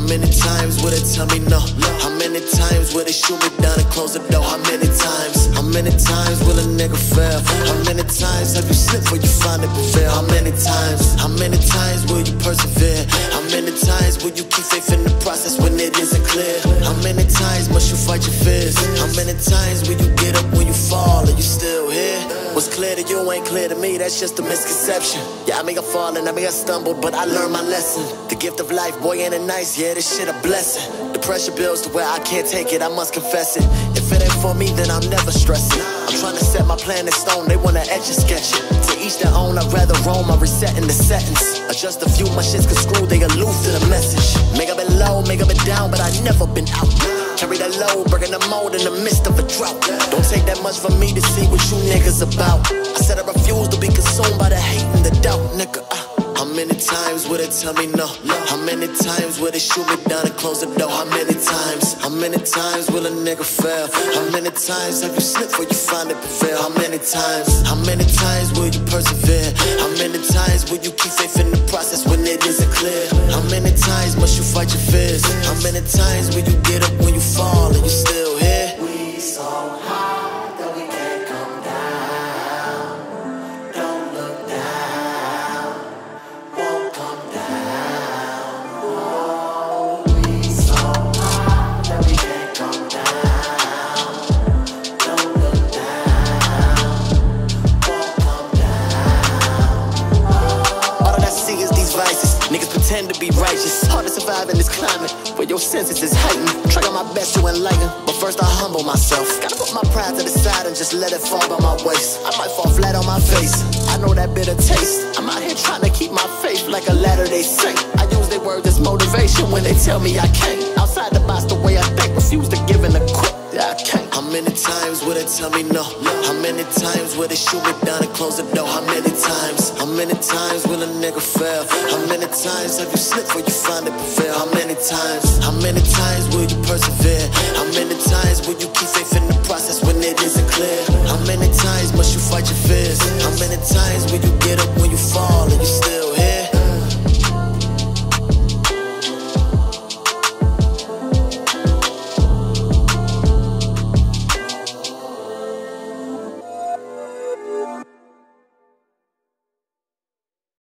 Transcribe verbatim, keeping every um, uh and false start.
many times will they tell me no? How many times will they shoot me down and close the door? How many times? How many times will a nigga fail? How many times have you slipped before you finally prevail? How many times? How many times will you persevere? How many times will you keep faith in the process when it isn't clear? How many times must you fight your fears? How many times will you get up when you fall and you still here? What's clear to you ain't clear to me, that's just a misconception. Yeah, I may have fallen, I may have stumbled, but I learned my lesson. The gift of life, boy, ain't it nice? Yeah, this shit a blessing. The pressure builds to where I can't take it, I must confess it. If it ain't for me, then I'm never stressing. I'm trying to set my plan in stone, they wanna etch and sketch it. To each their own, I'd rather roam, I'm resetting the settings. Adjust a few, my shit's screwed, they aloof to the message. Make up been low, make up been down, but I never been out. Carry that load, breaking the mold in the midst of a drought. Don't take that much for me to see what you niggas about. I said I refuse to be consumed by the hate and the doubt, nigga. uh. How many times will they tell me no? How many times will they shoot me down and close the door? How many times? How many times will a nigga fail? How many times have you slipped before you finally prevail? How many times? How many times will you persevere? How many times will you keep faith in the process when it isn't clear? How many times must you fight your fears? How many times will you get up when you fall and you still here? We so high that we can't come down. Don't look down, won't come down. Oh, we so high that we can't come down. Don't look down, won't come down. Oh. All that I see is these vices. Niggas pretend to be righteous. Hard to survive in this climate where your senses is heightened. Try my best to enlighten, but first I humble myself. Gotta put my pride to the side and just let it fall by my waist. I might fall flat on my face, I know that bitter taste. I'm out here trying to keep my faith like a Latter-day Saint. I use their words as motivation when they tell me I can't. Outside the box the way I think, refuse to give in a quit. Yeah, I can't. How many times will they tell me no? How many times will they shoot me down and close the door? How many times? How many times will a nigga fail? How many times have you slipped before you finally prevail? How many times? How many times will you persevere? How many times will you keep faith in the process when it isn't clear? How many times must you fight your fears? How many times will you get up when you fall and you